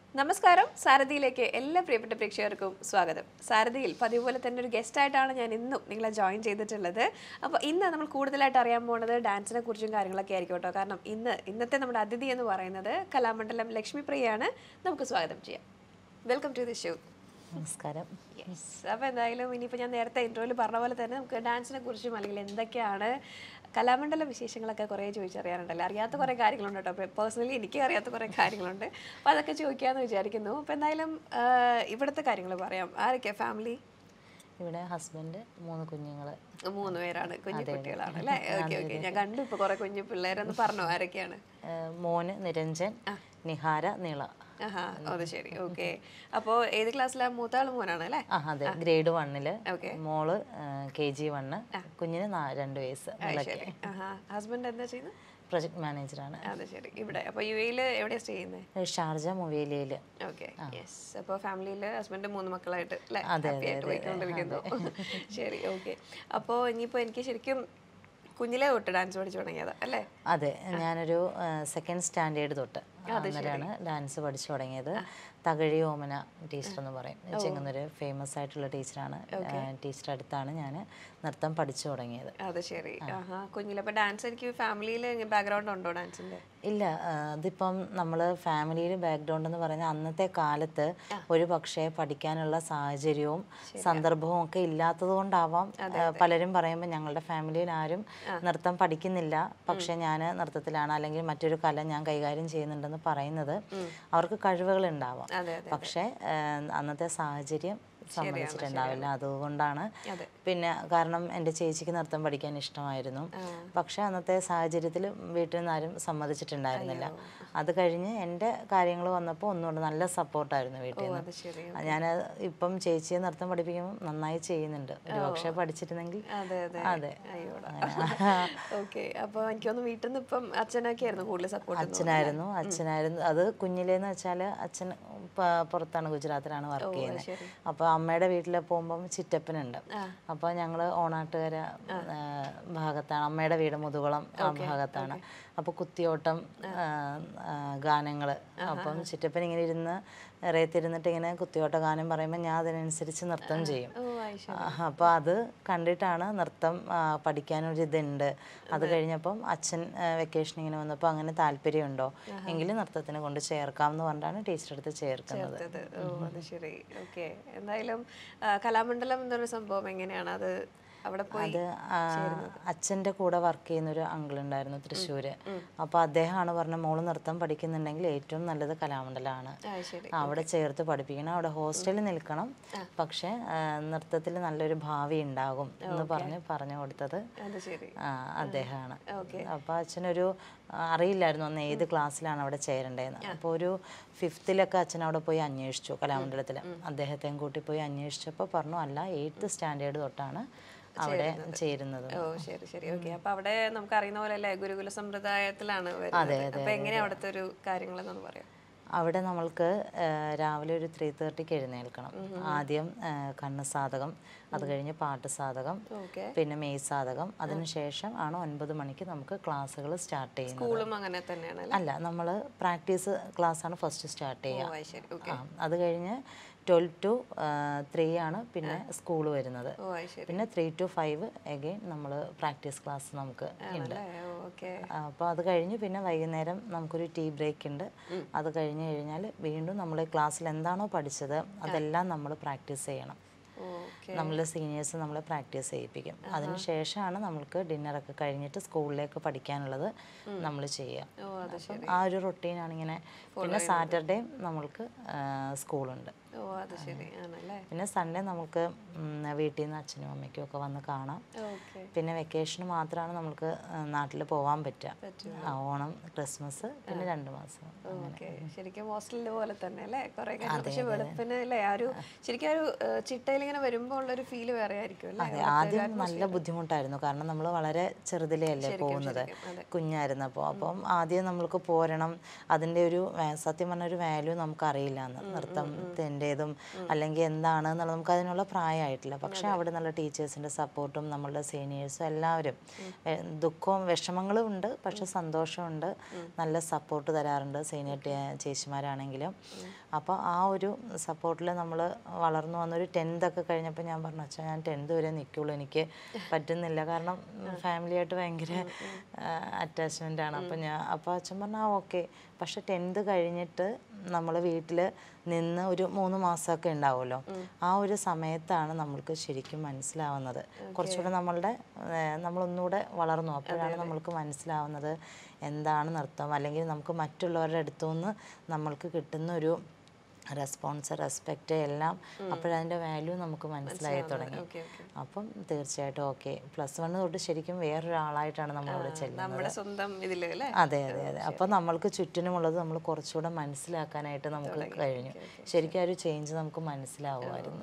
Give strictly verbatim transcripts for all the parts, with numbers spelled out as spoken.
നമസ്കാരം സാരഥിയിലേക്ക് എല്ലാ പ്രിയപ്പെട്ട പ്രേക്ഷകർക്കും സ്വാഗതം. സാരഥിയിൽ പതിവ് പോലെ തന്നെ ഒരു ഗസ്റ്റ് ആയിട്ടാണ് ഞാൻ ഇന്നും നിങ്ങളെ ജോയിൻ ചെയ്തിട്ടുള്ളത്. അപ്പോൾ ഇന്ന് നമ്മൾ കൂടുതലായിട്ട് അറിയാൻ പോകുന്നത് ഡാൻസിനെ കുറിച്ചും കാര്യങ്ങളൊക്കെ ആയിരിക്കും കേട്ടോ. കാരണം ഇന്ന് ഇന്നത്തെ നമ്മുടെ അതിഥി എന്ന് പറയുന്നത് കലാമണ്ഡലം ലക്ഷ്മി പ്രിയയാണ്. നമുക്ക് സ്വാഗതം ചെയ്യാം. Welcome to the show. നമസ്കാരം. യെസ്, അപ്പോൾ എന്തായാലും ഇനിയിപ്പോൾ ഞാൻ നേരത്തെ ഇൻട്രോയിൽ പറഞ്ഞ പോലെ തന്നെ നമുക്ക് ഡാൻസിനെ കുറിച്ചും അല്ലെങ്കിൽ എന്തൊക്കെയാണ് കലാമണ്ഡലം വിശേഷങ്ങളൊക്കെ കുറേ ചോദിച്ചറിയാറുണ്ടല്ലോ. അറിയാത്ത കുറേ കാര്യങ്ങളുണ്ട് കേട്ടോ. പേഴ്സണലി എനിക്ക് അറിയാത്ത കുറേ കാര്യങ്ങളുണ്ട്. അപ്പോൾ അതൊക്കെ ചോദിക്കാമെന്ന് വിചാരിക്കുന്നു. അപ്പോൾ എന്തായാലും ഇവിടുത്തെ കാര്യങ്ങൾ പറയാം. ആരൊക്കെയാണ് ഫാമിലി? ഇവിടെ ഹസ്ബൻഡ്, മൂന്ന് കുഞ്ഞുങ്ങൾ. മൂന്ന് പേരാണ്, കുഞ്ഞു കുട്ടികളാണ് അല്ലേ? ഓക്കെ ഓക്കെ, ഞാൻ കണ്ടു ഇപ്പോൾ കുറേ കുഞ്ഞു പിള്ളേരെന്ന് പറഞ്ഞു. ആരൊക്കെയാണ്? മോന് നിരഞ്ജൻ, നിഹാര, നീള. ആഹാ, അത് ശരി. ഓക്കെ. അപ്പോൾ ഏത് ക്ലാസ്സിലാണ്? മൂത്താള് മോനാണ് അല്ലേ? ആ അതെ, ഗ്രേഡ് വണ്ണില്. മോള് കെ ജി വണ്ണ്, കുഞ്ഞിന് രണ്ട് വയസ്സ്. ഹസ്ബൻഡ് എന്താ ചെയ്യുന്നത്? പ്രൊജക്ട് മാനേജറാണ്. അതെ ശരി. ഇവിടെ അപ്പോൾ യു എയിൽ എവിടെയാണ് സ്റ്റേ ചെയ്യുന്നത്? ഷാർജ മൊബൈലിൽ. Okay, yes. അപ്പോൾ ഫാമിലിയിൽ ഹസ്ബൻഡ് മൂന്ന് മക്കളായിട്ട് അല്ലേ ഹാപ്പി ആയിട്ട് പോയിക്കൊണ്ടിരിക്കുന്നു. ശരി, ഓക്കെ. അപ്പോൾ ഇനിയിപ്പോൾ എനിക്ക് ശരിക്കും കുഞ്ഞിലെ തൊട്ട് ഡാൻസ് പഠിച്ചു തുടങ്ങിയതാ അല്ലേ? അതെ, ഞാനൊരു സെക്കൻഡ് സ്റ്റാൻഡേർഡ് തൊട്ട് അന്നേരമാണ് ഡാൻസ് പഠിച്ചു തുടങ്ങിയത്. തകഴി ഓമന ടീച്ചർ എന്ന് പറയും, ചെങ്ങന്നൂര് ഫേമസ് ആയിട്ടുള്ള ടീച്ചറാണ്. ടീച്ചറുടെ അടുത്താണ് ഞാൻ നൃത്തം പഠിച്ചു തുടങ്ങിയത്. അത് ശരി. കുഞ്ഞിലെ അപ്പോൾ ഡാൻസ് എനിക്ക് ഫാമിലിയിൽ ബാക്ക്ഗ്രൗണ്ട് ഉണ്ടോ ഡാൻസിൻ്റെ? ഇല്ല, അതിപ്പം നമ്മൾ ഫാമിലിയിൽ ബാക്ക്ഗ്രൗണ്ട് എന്ന് പറയുന്നത് അന്നത്തെ കാലത്ത് ഒരു പക്ഷേ പഠിക്കാനുള്ള സാഹചര്യവും സന്ദർഭവും ഒക്കെ ഇല്ലാത്തത് കൊണ്ടാവാം. പലരും പറയുമ്പോൾ ഞങ്ങളുടെ ഫാമിലിയിൽ ആരും നൃത്തം പഠിക്കുന്നില്ല, പക്ഷെ ഞാൻ നൃത്തത്തിലാണ് അല്ലെങ്കിൽ മറ്റൊരു കല ഞാൻ കൈകാര്യം ചെയ്യുന്നുണ്ടെന്ന് പറയുന്നത് അവർക്ക് കഴിവുകൾ ഉണ്ടാവാം. പക്ഷെ അന്നത്തെ സാഹചര്യം സമ്മതിച്ചിട്ടുണ്ടാവില്ല. അതുകൊണ്ടാണ്. പിന്നെ കാരണം എൻ്റെ ചേച്ചിക്ക് നൃത്തം പഠിക്കാൻ ഇഷ്ടമായിരുന്നു, പക്ഷെ അന്നത്തെ സാഹചര്യത്തിൽ വീട്ടിൽ നിന്ന് ആരും സമ്മതിച്ചിട്ടുണ്ടായിരുന്നില്ല. അത് കഴിഞ്ഞ് എൻ്റെ കാര്യങ്ങൾ വന്നപ്പോൾ ഒന്നുകൊണ്ട് നല്ല സപ്പോർട്ടായിരുന്നു വീട്ടിൽ നിന്ന്. ഞാൻ ഇപ്പം ചേച്ചിയെ നൃത്തം പഠിപ്പിക്കുമ്പോൾ നന്നായി ചെയ്യുന്നുണ്ട്. ഒരു പക്ഷേ പഠിച്ചിരുന്നെങ്കിൽ. അതെ, ഓക്കെ. അപ്പോൾ എനിക്കൊന്ന് വീട്ടിൽ നിന്ന് ഇപ്പം അച്ഛനൊക്കെ ആയിരുന്നു കൂടുതൽ സപ്പോർട്ട്? അച്ഛനായിരുന്നു അച്ഛനായിരുന്നു അത് കുഞ്ഞിലേന്ന് വെച്ചാൽ അച്ഛൻ പുറത്താണ്, ഗുജറാത്തിലാണ് വർക്ക് ചെയ്യുന്നത്. അപ്പോൾ അമ്മയുടെ വീട്ടിൽ പോകുമ്പം ചിറ്റപ്പനുണ്ട്. അപ്പോൾ ഞങ്ങൾ ഓണാട്ടുകര ഭാഗത്താണ്, അമ്മയുടെ വീട് മുതുകുളം ആ ഭാഗത്താണ്. അപ്പോൾ കുത്തിയോട്ടം ഗാനങ്ങൾ. അപ്പം ചിറ്റപ്പൻ ഇങ്ങനെ ഇരുന്ന് ഇറയത്തിരുന്നിട്ട് ഇങ്ങനെ കുത്തിയോട്ട ഗാനം പറയുമ്പോൾ ഞാൻ അതിനനുസരിച്ച് നൃത്തം ചെയ്യും. അപ്പോൾ അത് കണ്ടിട്ടാണ് നൃത്തം പഠിക്കാനൊരിതുണ്ട്. അത് കഴിഞ്ഞപ്പം അച്ഛൻ വെക്കേഷൻ ഇങ്ങനെ വന്നപ്പോൾ അങ്ങനെ താല്പര്യമുണ്ടോ എങ്കിലും നൃത്തത്തിന് കൊണ്ട് ചേർക്കാം എന്ന് പറഞ്ഞിട്ടാണ് ടീച്ചറുടെ അടുത്ത് ചേർക്കുന്നത്. അത് ശരി. ഓക്കെ. എന്തായാലും കലാമണ്ഡലം എന്നൊരു സംഭവം എങ്ങനെയാണ് അത്? അത് അച്ഛൻ്റെ കൂടെ വർക്ക് ചെയ്യുന്നൊരു അങ്കിൾ ഉണ്ടായിരുന്നു തൃശ്ശൂര്. അപ്പോൾ അദ്ദേഹമാണ് പറഞ്ഞ മോള് നൃത്തം പഠിക്കുന്നുണ്ടെങ്കിൽ ഏറ്റവും നല്ലത് കലാമണ്ഡലമാണ്, അവിടെ ചേർത്ത് പഠിപ്പിക്കണം, അവിടെ ഹോസ്റ്റലിൽ നിൽക്കണം, പക്ഷെ നൃത്തത്തിൽ നല്ലൊരു ഭാവി ഉണ്ടാകും എന്ന് പറഞ്ഞ് പറഞ്ഞു കൊടുത്തത് അദ്ദേഹമാണ്. അപ്പോൾ അച്ഛനൊരു അറിയില്ലായിരുന്നു അന്ന് ഏത് ക്ലാസ്സിലാണ് അവിടെ ചേരേണ്ടതെന്ന്. അപ്പോൾ ഒരു ഫിഫ്ത്തിലൊക്കെ അച്ഛൻ അവിടെ പോയി അന്വേഷിച്ചു കലാമണ്ഡലത്തിൽ. അദ്ദേഹത്തെയും കൂട്ടി പോയി അന്വേഷിച്ചപ്പോൾ പറഞ്ഞു അല്ല, എയ്ത്ത് സ്റ്റാൻഡേർഡ് തൊട്ടാണ് അവിടെ ചേരുന്നത്. ഓ ശരി ശരി. ഓക്കെ. അപ്പൊ അവിടെ നമുക്ക് അറിയുന്ന പോലെ അല്ലേ ഗുരുകുല സമ്പ്രദായത്തിലാണ് വരുന്നത്. അപ്പൊ എങ്ങനെയാ അവിടുത്തെ ഒരു കാര്യങ്ങളെന്നൊന്ന് പറയാം? അവിടെ നമ്മൾക്ക് രാവിലെ ഒരു ത്രീ തേർട്ടിക്ക് എഴുന്നേൽക്കണം. ആദ്യം കണ്ണ് സാധകം, അത് കഴിഞ്ഞ് പാട്ട് സാധകം, പിന്നെ മെയ് സാധകം. അതിനുശേഷം ആണ് ഒൻപത് മണിക്ക് നമുക്ക് ക്ലാസ്സുകൾ സ്റ്റാർട്ട് ചെയ്യുന്നത്. അല്ല, നമ്മൾ പ്രാക്ടീസ് ക്ലാസ് ആണ് ഫസ്റ്റ് സ്റ്റാർട്ട് ചെയ്യുക. അത് കഴിഞ്ഞ് ട്വൽവ് ടു ത്രീ ആണ് പിന്നെ സ്കൂൾ വരുന്നത്. പിന്നെ ത്രീ ടു ഫൈവ് എഗെയിൻ നമ്മൾ പ്രാക്ടീസ് ക്ലാസ് നമുക്ക് ഉണ്ട്. അപ്പോൾ അത് കഴിഞ്ഞ് പിന്നെ വൈകുന്നേരം നമുക്കൊരു ടീ ബ്രേക്ക് ഉണ്ട്. അത് കഴിഞ്ഞ് കഴിഞ്ഞാൽ വീണ്ടും നമ്മൾ ക്ലാസ്സിൽ എന്താണോ പഠിച്ചത് അതെല്ലാം നമ്മൾ പ്രാക്ടീസ് ചെയ്യണം. നമ്മൾ സീനിയേഴ്സ് നമ്മളെ പ്രാക്ടീസ് ചെയ്യിപ്പിക്കും. അതിന് ശേഷമാണ് നമ്മൾക്ക് ഡിന്നറൊക്കെ കഴിഞ്ഞിട്ട് സ്കൂളിലേക്ക് പഠിക്കാനുള്ളത് നമ്മൾ ചെയ്യുക. ആ ഒരു റൊട്ടീനാണ് ഇങ്ങനെ. പിന്നെ സാറ്റർഡേയും നമ്മൾക്ക് സ്കൂളുണ്ട്. പിന്നെ സൺഡേ നമുക്ക് വീട്ടിൽ നിന്ന് അച്ഛനും അമ്മയ്ക്കും ഒക്കെ വന്ന് കാണാം. പിന്നെ വെക്കേഷന് മാത്രമാണ് നമുക്ക് നാട്ടിൽ പോകാൻ പറ്റുക. ഓണം, ക്രിസ്മസ്, പിന്നെ രണ്ട് മാസം. ശരിക്കും ഹോസ്റ്റലിലെ പോലെ തന്നെ അല്ലേ? കുറേ പക്ഷേ വെളുപ്പിന് അല്ലേ ആ ഒരു ശരിക്കും ഒരു ചിട്ടയിൽ ഇങ്ങനെ വരുമ്പോൾ ഉള്ളൊരു ഫീല് വേറെ ആയിരിക്കും. അതെ, ആദ്യം നല്ല ബുദ്ധിമുട്ടായിരുന്നു. കാരണം നമ്മൾ വളരെ ചെറുതിലേ അല്ലേ പോകുന്നത്, കുഞ്ഞായിരുന്നപ്പോൾ. അപ്പം ആദ്യം നമ്മൾക്ക് പോരണം, അതിൻ്റെ ഒരു സത്യം പറഞ്ഞ ഒരു വാല്യൂ നമുക്ക് അറിയില്ല. നൃത്തത്തിൻ്റെ ടീച്ചേഴ്സിൻ്റെതും അല്ലെങ്കിൽ എന്താണെന്നുള്ളത് നമുക്ക് അതിനുള്ള പ്രായമായിട്ടില്ല. പക്ഷേ അവിടെ നല്ല ടീച്ചേഴ്സിൻ്റെ സപ്പോർട്ടും നമ്മളുടെ സീനിയേഴ്സും എല്ലാവരും ദുഃഖവും വിഷമങ്ങളും ഉണ്ട്, പക്ഷെ സന്തോഷമുണ്ട്, നല്ല സപ്പോർട്ട് തരാറുണ്ട് സീനിയർ ചേച്ചിമാരാണെങ്കിലും. അപ്പോൾ ആ ഒരു സപ്പോർട്ടിൽ നമ്മൾ വളർന്നു വന്നൊരു ടെൻത്തൊക്കെ കഴിഞ്ഞപ്പോൾ ഞാൻ പറഞ്ഞു, അച്ഛാ ഞാൻ ടെൻത്ത് വരെ നിൽക്കുള്ളൂ, എനിക്ക് പറ്റുന്നില്ല, കാരണം ഫാമിലിയായിട്ട് ഭയങ്കര അറ്റാച്ച്മെൻ്റ് ആണ്. അപ്പോൾ ഞാൻ അപ്പോൾ അച്ഛൻ പറഞ്ഞു ആ ഓക്കെ. പക്ഷെ ടെൻത്ത് കഴിഞ്ഞിട്ട് നമ്മൾ വീട്ടിൽ നിന്ന് ഒരു മൂന്ന് മാസമൊക്കെ ഉണ്ടാവുമല്ലോ, ആ ഒരു സമയത്താണ് നമ്മൾക്ക് ശരിക്കും മനസ്സിലാവുന്നത്, കുറച്ചുകൂടെ നമ്മളുടെ നമ്മളൊന്നുകൂടെ വളർന്നു. അപ്പോഴാണ് നമ്മൾക്ക് മനസ്സിലാവുന്നത് എന്താണ് നൃത്തം, അല്ലെങ്കിൽ നമുക്ക് മറ്റുള്ളവരുടെ അടുത്തുനിന്ന് നമ്മൾക്ക് കിട്ടുന്ന ഒരു റെസ്പോൺസ്, റെസ്പെക്റ്റ് എല്ലാം അപ്പോഴതിൻ്റെ വാല്യൂ നമുക്ക് മനസ്സിലായി തുടങ്ങി. അപ്പം തീർച്ചയായിട്ടും ഓക്കെ, പ്ലസ് വൺ തൊട്ട് ശരിക്കും വേറൊരാളായിട്ടാണ് നമ്മളിവിടെ ചെല്ലുന്നത്. അതെ അതെ അതെ. അപ്പം നമ്മൾക്ക് ചുറ്റിനുമുള്ളത് നമ്മൾ കുറച്ചുകൂടെ മനസ്സിലാക്കാനായിട്ട് നമുക്ക് കഴിഞ്ഞു. ശരിക്കും ആ ഒരു ചേഞ്ച് നമുക്ക് മനസ്സിലാവുമായിരുന്നു.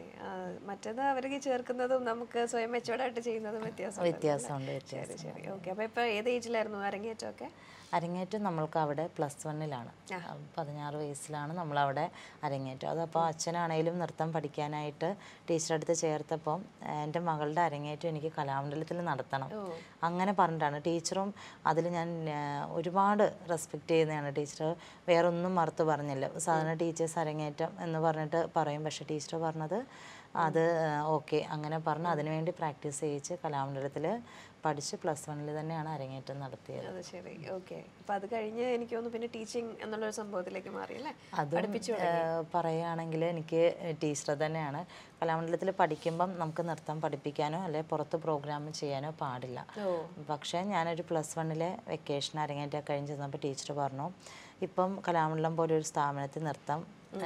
മറ്റേത് അവർക്ക് ചേർക്കുന്നതും നമുക്ക് സ്വയം മെച്ചോർഡായിട്ട് ചെയ്യുന്നതും വ്യത്യാസം വ്യത്യാസമുണ്ട് വ്യത്യാസം. അപ്പോൾ ഇപ്പോൾ ഏത് ഏജിലായിരുന്നു അരങ്ങേറ്റമൊക്കെ? അരങ്ങേറ്റം നമ്മൾക്ക് അവിടെ പ്ലസ് വണ്ണിലാണ്, പതിനാറ് വയസ്സിലാണ് നമ്മളവിടെ അരങ്ങേറ്റം. അതപ്പോൾ അച്ഛനാണേലും നൃത്തം പഠിക്കാനായിട്ട് ടീച്ചറെ അടുത്ത് ചേർത്തപ്പം എൻ്റെ മകളുടെ അരങ്ങേറ്റം എനിക്ക് കലാമണ്ഡലത്തിൽ നടത്തണം അങ്ങനെ പറഞ്ഞിട്ടാണ്. ടീച്ചറും അതിൽ ഞാൻ ഒരുപാട് റെസ്പെക്റ്റ് ചെയ്യുന്നതാണ്. ടീച്ചർ വേറൊന്നും മറുത്ത് പറഞ്ഞില്ല. സാധാരണ ടീച്ചേഴ്സ് അരങ്ങേറ്റം എന്ന് പറഞ്ഞിട്ട് പറയും, പക്ഷേ ടീച്ചർ പറഞ്ഞത് അത് ഓക്കെ അങ്ങനെ പറഞ്ഞ് അതിനുവേണ്ടി പ്രാക്ടീസ് ചെയ്യിച്ച് കലാമണ്ഡലത്തിൽ പഠിച്ച് പ്ലസ് വണ്ണിൽ തന്നെയാണ് അരങ്ങേറ്റം നടത്തിയത്. അത് ശരി, ഓക്കെ. അപ്പോൾ അത് കഴിഞ്ഞ് എനിക്ക് തോന്നുന്നു പിന്നെ ടീച്ചിങ് എന്നുള്ളൊരു സംഭവത്തിലേക്ക് മാറിയല്ലേ? അതും പറയുകയാണെങ്കിൽ എനിക്ക് ടീച്ചർ തന്നെയാണ്. കലാമണ്ഡലത്തിൽ പഠിക്കുമ്പം നമുക്ക് നൃത്തം പഠിപ്പിക്കാനോ അല്ലെങ്കിൽ പുറത്ത് പ്രോഗ്രാം ചെയ്യാനോ പാടില്ല. പക്ഷേ ഞാനൊരു പ്ലസ് വണ്ണിലെ വെക്കേഷൻ അരങ്ങേറ്റം കഴിഞ്ഞ് ചെന്നപ്പോൾ ടീച്ചർ പറഞ്ഞു, ഇപ്പം കലാമണ്ഡലം പോലെ ഒരു സ്ഥാപനത്തിൽ നൃത്തം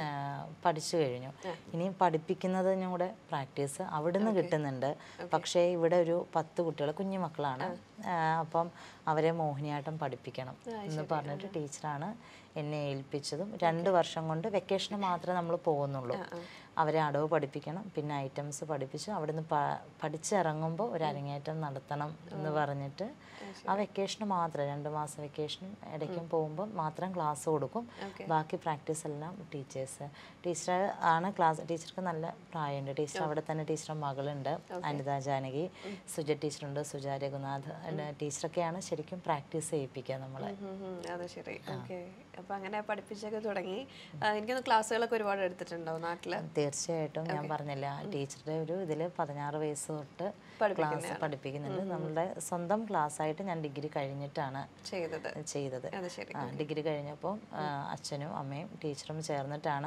പഠിച്ചു കഴിഞ്ഞു, ഇനി പഠിപ്പിക്കുന്നതിനും കൂടെ പ്രാക്ടീസ് അവിടുന്ന് കിട്ടുന്നുണ്ട്. പക്ഷേ ഇവിടെ ഒരു പത്ത് കുട്ടികൾ കുഞ്ഞു മക്കളാണ്, അപ്പം അവരെ മോഹിനിയാട്ടം പഠിപ്പിക്കണം എന്ന് പറഞ്ഞിട്ട് ടീച്ചറാണ് എന്നെ ഏൽപ്പിച്ചതും. രണ്ട് വർഷം കൊണ്ട് വെക്കേഷന് മാത്രമേ നമ്മൾ പോകുന്നുള്ളൂ. അവരെ അടവ് പഠിപ്പിക്കണം, പിന്നെ ഐറ്റംസ് പഠിപ്പിച്ച് അവിടുന്ന് പഠിച്ചിറങ്ങുമ്പോൾ ഒരു അരങ്ങേറ്റം നടത്തണം എന്ന് പറഞ്ഞിട്ട് ആ വെക്കേഷന് മാത്രം രണ്ട് മാസം വെക്കേഷനും ഇടയ്ക്കും പോകുമ്പോൾ മാത്രം ക്ലാസ് കൊടുക്കും. ബാക്കി പ്രാക്ടീസ് എല്ലാം ടീച്ചേഴ്സ് ടീച്ചർ ആണ് ക്ലാസ്. ടീച്ചർക്ക് നല്ല പ്രായമുണ്ട്. ടീച്ചർ അവിടെ തന്നെ ടീച്ചറുടെ മകളുണ്ട് അനിത ജാനകി, സുജ ടീച്ചറുണ്ട്, സുജ രഘുനാഥ് ടീച്ചറൊക്കെയാണ് ശരിക്കും പ്രാക്ടീസ് ചെയ്യിപ്പിക്കുക നമ്മളെ. അത് ശരി, ഓക്കെ. അപ്പോൾ അങ്ങനെ പഠിപ്പിച്ചൊക്കെ തുടങ്ങി. എനിക്കൊന്ന് ക്ലാസ്സുകളൊക്കെ ഒരുപാട് എടുത്തിട്ടുണ്ടാവും നാട്ടിൽ? തീർച്ചയായിട്ടും. ഞാൻ പറഞ്ഞില്ല, ടീച്ചറുടെ ഒരു ഇതിൽ പതിനാറ് വയസ്സ് തൊട്ട് ക്ലാസ് പഠിപ്പിക്കുന്നുണ്ട്. നമ്മളുടെ സ്വന്തം ക്ലാസ് ആയിട്ട് ഞാൻ ഡിഗ്രി കഴിഞ്ഞിട്ടാണ് ചെയ്തത് ചെയ്തത് ആ ഡിഗ്രി കഴിഞ്ഞപ്പോൾ അച്ഛനും അമ്മയും ടീച്ചറും ചേർന്നിട്ടാണ്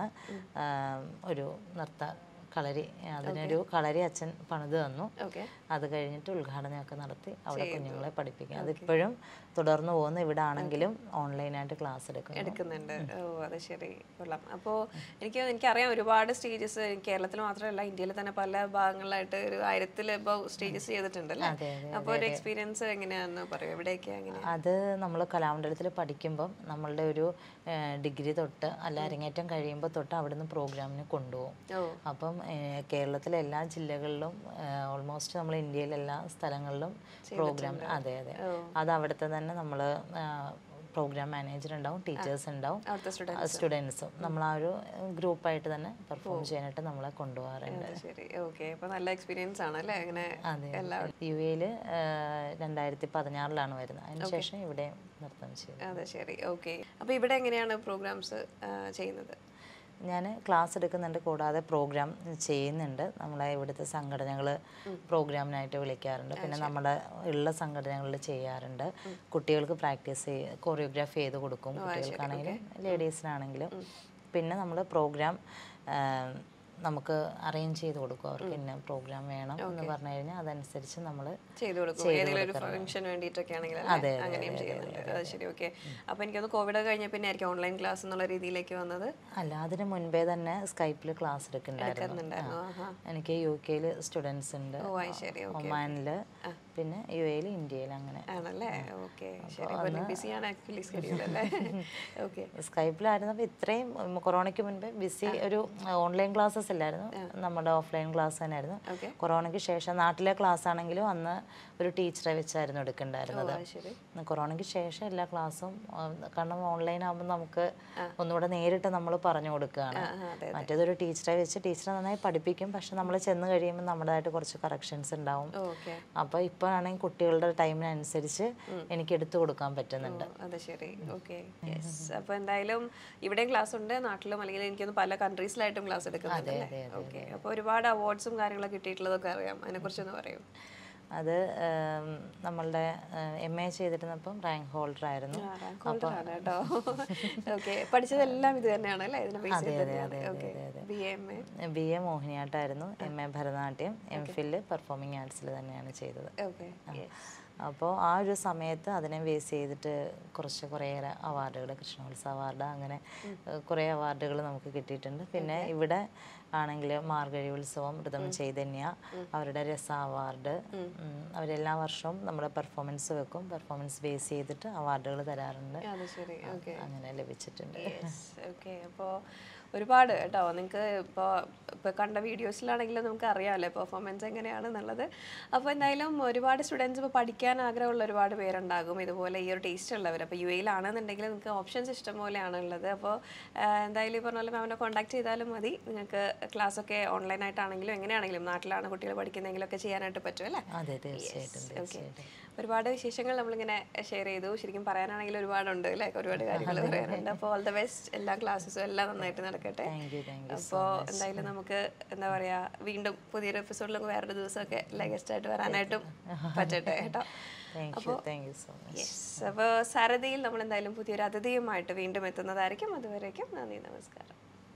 ഒരു നൃത്ത കളരി, അതിനൊരു കളരി അച്ഛൻ പണിത് തന്നു. അത് കഴിഞ്ഞിട്ട് ഉദ്ഘാടനമൊക്കെ നടത്തി അവിടെ കുഞ്ഞുങ്ങളെ പഠിപ്പിക്കും. അതിപ്പോഴും തുടർന്ന് പോകുന്നു. ഇവിടെ ആണെങ്കിലും ഓൺലൈനായിട്ട് ക്ലാസ് എടുക്കും എടുക്കുന്നുണ്ട്. ഓ അത് ശരി, കൊള്ളാം. അപ്പോൾ എനിക്ക് എനിക്കറിയാം ഒരുപാട് സ്റ്റേജസ് കേരളത്തിൽ മാത്രമല്ല ഇന്ത്യയിൽ തന്നെ പല ഭാഗങ്ങളിലായിട്ട് ഒരു ആയിരത്തിൽ ഇപ്പോൾ സ്റ്റേജസ് ചെയ്തിട്ടുണ്ടല്ലേ? അപ്പോൾ ഒരു എക്സ്പീരിയൻസ് എങ്ങനെയാണെന്ന് പറയും, എവിടെയൊക്കെയാണ് എങ്ങനെ? അത് നമ്മൾ കലാമണ്ഡലത്തിൽ പഠിക്കുമ്പം നമ്മളുടെ ഒരു ഡിഗ്രി തൊട്ട് അല്ല അരങ്ങേറ്റം കഴിയുമ്പോൾ തൊട്ട് അവിടുന്ന് പ്രോഗ്രാമിന് കൊണ്ടുപോകും. അപ്പം കേരളത്തിലെ എല്ലാ ജില്ലകളിലും ഓൾമോസ്റ്റ് നമ്മൾ ഇന്ത്യയിലെ എല്ലാ സ്ഥലങ്ങളിലും പ്രോഗ്രാം. അതെ അതെ. അത് അവിടുത്തെ തന്നെ നമ്മൾ പ്രോഗ്രാം മാനേജർ ഉണ്ടാവും, ടീച്ചേഴ്സ് ഉണ്ടാവും, സ്റ്റുഡൻസും നമ്മൾ ആ ഒരു ഗ്രൂപ്പായിട്ട് തന്നെ പെർഫോം ചെയ്യാനായിട്ട് നമ്മളെ കൊണ്ടുപോകാറുണ്ട്. ശരി, ഓക്കെ. അപ്പോൾ നല്ല എക്സ്പീരിയൻസ് ആണ് അല്ലേ? അങ്ങനെ അതെ. യു എയിൽ രണ്ടായിരത്തി പതിനാറിലാണ് വരുന്നത്. അതിനുശേഷം ഇവിടെ നൃത്തം ചെയ്തു. അതെ ശരി, ഓക്കെ. അപ്പോൾ ഇവിടെ എങ്ങനെയാണ് പ്രോഗ്രാംസ് ചെയ്യുന്നത്? ഞാൻ ക്ലാസ് എടുക്കുന്നുണ്ട്, കൂടാതെ പ്രോഗ്രാം ചെയ്യുന്നുണ്ട്. നമ്മളെ ഇവിടുത്തെ സംഘടനകൾ പ്രോഗ്രാമിനായിട്ട് വിളിക്കാറുണ്ട്. പിന്നെ നമ്മുടെ ഉള്ള സംഘടനകളിൽ ചെയ്യാറുണ്ട്. കുട്ടികൾക്ക് പ്രാക്ടീസ് ചെയ്ത് കൊറിയോഗ്രാഫി ചെയ്ത് കൊടുക്കും, കുട്ടികൾക്കാണെങ്കിലും ലേഡീസിനാണെങ്കിലും. പിന്നെ നമ്മൾ പ്രോഗ്രാം നമുക്ക് അറേഞ്ച് ചെയ്ത് കൊടുക്കും. അവർക്ക് ഇന്ന പ്രോഗ്രാം വേണം എന്ന് പറഞ്ഞു കഴിഞ്ഞാൽ അതനുസരിച്ച് നമ്മൾ ചെയ്തു കൊടുക്കും. ഫംഗ്ഷന് വേണ്ടിയിട്ടൊക്കെ ആണെങ്കിൽ അങ്ങനെയും ചെയ്യുന്നുണ്ട്. അത് ശരി, ഓക്കെ. അപ്പോൾ എനിക്കത് കോവിഡ് കഴിഞ്ഞ പിന്നെ ആയിരിക്കും ഓൺലൈൻ ക്ലാസ് എന്നുള്ള രീതിയിലേക്ക് വന്നത്? അല്ല, അതിന് മുൻപേ തന്നെ സ്കൈപ്പിൽ ക്ലാസ് എടുക്കുന്നുണ്ടായിരുന്നു. എനിക്ക് യു കെയിൽ സ്റ്റുഡൻസ് ഉണ്ട്, ഒമാനിൽ, പിന്നെ യു എയിൽ, ഇന്ത്യയിൽ, അങ്ങനെ ആണല്ലേ? ഓക്കെ. സ്കൈപ്പിലായിരുന്നപ്പോൾ ഇത്രയും കൊറോണയ്ക്ക് മുൻപേ ബിസി ഒരു ഓൺലൈൻ ക്ലാസ്സസ് ഇല്ലായിരുന്നു, നമ്മുടെ ഓഫ്ലൈൻ ക്ലാസ് തന്നെയായിരുന്നു. കൊറോണയ്ക്ക് ശേഷം നാട്ടിലെ ക്ലാസ് ആണെങ്കിലും അന്ന് ഒരു ടീച്ചറെ വെച്ചായിരുന്നു എടുക്കണ്ടായിരുന്നത്. കൊറോണയ്ക്ക് ശേഷം എല്ലാ ക്ലാസ്സും, കാരണം ഓൺലൈൻ ആകുമ്പോൾ നമുക്ക് ഒന്നുകൂടെ നേരിട്ട് നമ്മൾ പറഞ്ഞു കൊടുക്കുകയാണ്. മറ്റേതൊരു ടീച്ചറെ വെച്ച് ടീച്ചറെ നന്നായി പഠിപ്പിക്കും, പക്ഷെ നമ്മൾ ചെന്ന് കഴിയുമ്പോൾ നമ്മുടേതായിട്ട് കുറച്ച് കറക്ഷൻസ് ഉണ്ടാവും. അപ്പോൾ ഇപ്പോൾ ആണെങ്കിൽ കുട്ടികളുടെ ടൈമിനനുസരിച്ച് എനിക്ക് എടുത്തു കൊടുക്കാൻ പറ്റുന്നുണ്ട്. അത് ശരി, ഓക്കെ. അപ്പോൾ എന്തായാലും ഇവിടെയും ക്ലാസ് ഉണ്ട്, നാട്ടിലും അല്ലെങ്കിൽ എനിക്കൊന്ന് പല കൺട്രീസിലായിട്ടും ക്ലാസ് എടുക്കുന്നുണ്ട്. ഓക്കെ. അപ്പോൾ ഒരുപാട് അവാർഡ്സും കാര്യങ്ങളൊക്കെ കിട്ടിയിട്ടുള്ളതൊക്കെ അറിയാം, അതിനെക്കുറിച്ചൊന്ന് പറയും. അത് നമ്മളുടെ എം എ ചെയ്തിരുന്നപ്പം റാങ്ക് ഹോൾഡർ ആയിരുന്നു. പഠിച്ചതെല്ലാം ഇത് തന്നെയാണ് അല്ലേ? അതെ അതെ അതെ അതെ അതെ ബി എ മോഹിനിയാട്ടമായിരുന്നു, M A Bharatanatyam, M Phil performing ആർട്സിൽ തന്നെയാണ് ചെയ്തത്. അപ്പോൾ ആ ഒരു സമയത്ത് അതിനെ ബേസ് ചെയ്തിട്ട് കുറച്ച് കുറേയേറെ അവാർഡുകൾ, കൃഷ്ണോത്സവ അവാർഡ്, അങ്ങനെ കുറേ അവാർഡുകൾ നമുക്ക് കിട്ടിയിട്ടുണ്ട്. പിന്നെ ഇവിടെ ആണെങ്കിൽ മാർഗഴി ഉത്സവം, ഋതം ചൈതന്യ, അവരുടെ രസ അവാർഡ്, അവരെല്ലാ വർഷവും നമ്മുടെ പെർഫോമൻസ് വെക്കും, പെർഫോമൻസ് ബേസ് ചെയ്തിട്ട് അവാർഡുകൾ തരാറുണ്ട്. അങ്ങനെ ലഭിച്ചിട്ടുണ്ട്. അപ്പോൾ ഒരുപാട് കേട്ടോ, നിങ്ങൾക്ക് ഇപ്പോൾ ഇപ്പോൾ കണ്ട വീഡിയോസിലാണെങ്കിലും നമുക്ക് അറിയാമല്ലോ പെർഫോമൻസ് എങ്ങനെയാണെന്നുള്ളത്. അപ്പോൾ എന്തായാലും ഒരുപാട് സ്റ്റുഡൻസ് ഇപ്പോൾ പഠിക്കാൻ ആഗ്രഹമുള്ള ഒരുപാട് പേരുണ്ടാകും ഇതുപോലെ ഈ ഒരു ടേസ്റ്റ് ഉള്ളവർ. അപ്പോൾ യു എയിലാണെന്നുണ്ടെങ്കിൽ നിങ്ങൾക്ക് ഓപ്ഷൻസ് ഇഷ്ടം പോലെയാണ് ഉള്ളത്. അപ്പോൾ എന്തായാലും ഈ പറഞ്ഞ പോലെ മാമിനെ കോൺടാക്ട് ചെയ്താലും മതി, നിങ്ങൾക്ക് ക്ലാസ്സൊക്കെ ഓൺലൈനായിട്ടാണെങ്കിലും എങ്ങനെയാണെങ്കിലും നാട്ടിലാണ് കുട്ടികൾ പഠിക്കുന്നതെങ്കിലും ഒക്കെ ചെയ്യാനായിട്ട് പറ്റും അല്ലേ? അതെ, തീർച്ചയായിട്ടും. ഓക്കെ. ഒരുപാട് വിശേഷങ്ങൾ നമ്മളിങ്ങനെ ഷെയർ ചെയ്തു. ശരിക്കും പറയാനാണെങ്കിൽ ഒരുപാടുണ്ട് അല്ലേ, ഒരുപാട് കാര്യങ്ങൾ പറയാനുണ്ട്. അപ്പോൾ ഓൾ ദ ബെസ്റ്റ്, എല്ലാ ക്ലാസ്സസും എല്ലാം നന്നായിട്ട് നടക്കട്ടെ. അപ്പോൾ എന്തായാലും നമുക്ക് എന്താ പറയുക, വീണ്ടും പുതിയൊരു എപ്പിസോഡിലൊക്കെ വേറൊരു ദിവസമൊക്കെ ഗസ്റ്റ് ആയിട്ട് വരാനായിട്ടും പറ്റട്ടെ കേട്ടോ. അപ്പോൾ അപ്പോൾ സാരഥിയിൽ നമ്മൾ എന്തായാലും പുതിയൊരു അതിഥിയുമായിട്ട് വീണ്ടും എത്തുന്നതായിരിക്കും. അതുവരേക്കും നന്ദി, നമസ്കാരം.